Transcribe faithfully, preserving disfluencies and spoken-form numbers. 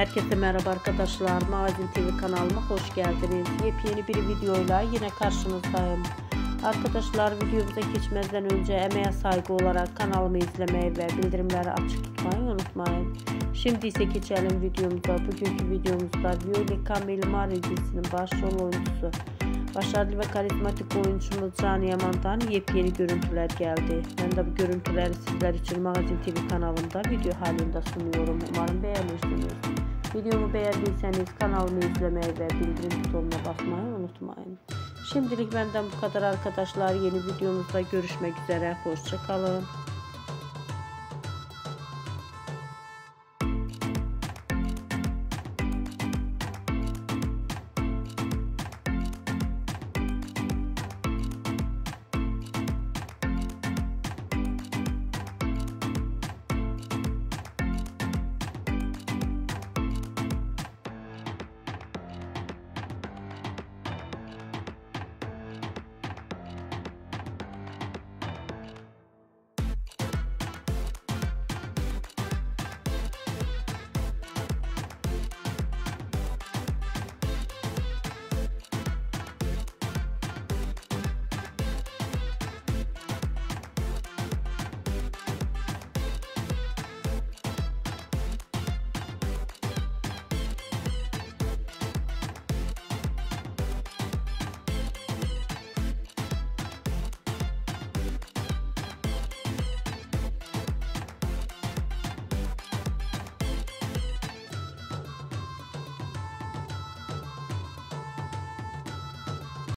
Herkese merhaba arkadaşlar. Magazin T V kanalıma hoş geldiniz. Yepyeni bir videoyla yine karşınızdayım. Arkadaşlar, videomuza geçmeden önce emeğe saygı olarak kanalımı izlemeyi ve bildirimleri açık tutmayı unutmayın. Şimdi ise geçelim videomuza. Bugünkü videomuzda Violet Camille Marie dizisinin başrol oyuncusu, başarılı ve karizmatik oyuncumuz Can Yaman'dan yepyeni görüntüler geldi. Ben de bu görüntüleri sizler için Magazin T V kanalımda video halinde sunuyorum. Umarım beğenirsiniz. Videomu beğendiyseniz kanalımı izlemeyi ve bildirim butonuna basmayı unutmayın. Şimdilik benden bu kadar arkadaşlar. Yeni videomuzda görüşmek üzere. Hoşça kalın.